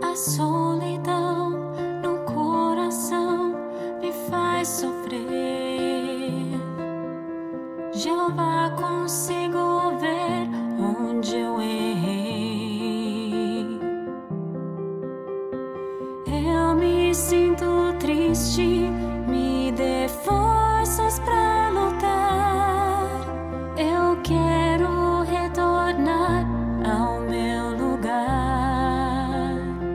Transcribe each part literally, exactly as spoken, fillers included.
A solidão no coração me faz sofrer. Jeová, consigo ver onde eu errei. Eu me sinto triste, me dê forças pra lutar. Eu quero retornar ao meu lugar.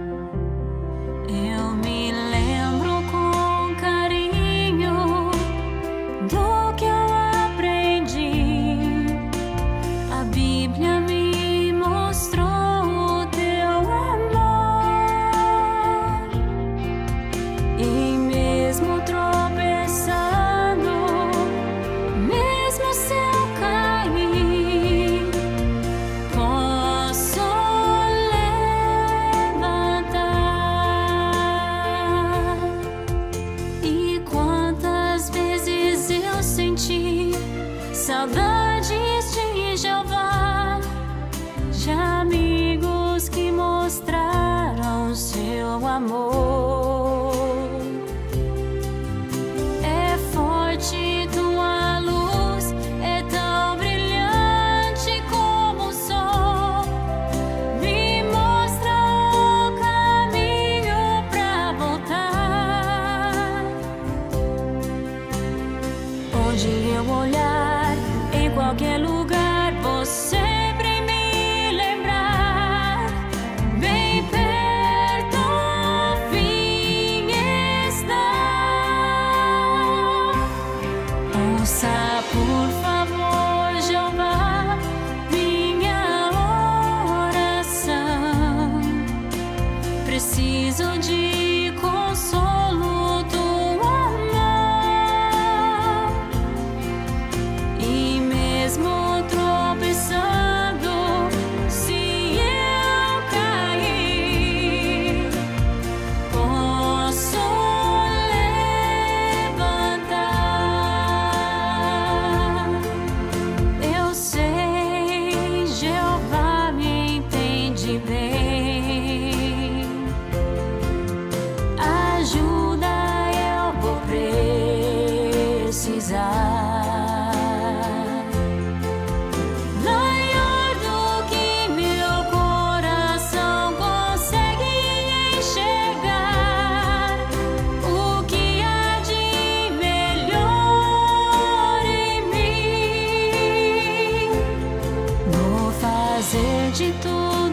Eu me lembro com carinho do que eu aprendi. A Bíblia me mostrou o teu amor. E mesmo tropeçando, mesmo se eu cair, posso levantar. E quantas vezes eu senti saudades de Jeová, de amigos que mostraram seu amor. É forte tua luz, é tão brilhante como o sol. Me mostra o caminho pra voltar. Onde eu olhar, em qualquer lugar, vou sempre me lembrar. Bem perto o fim está. Ouça, por favor, Jeová, minha oração. Preciso de consolo do amor. E mesmo tropeçando, se eu cair, posso levantar. Eu sei, Jeová me entende bem. Ajuda eu vou precisar. Maior do que meu coração consegue enxergar, o que há de melhor em mim. Vou fazer de tudo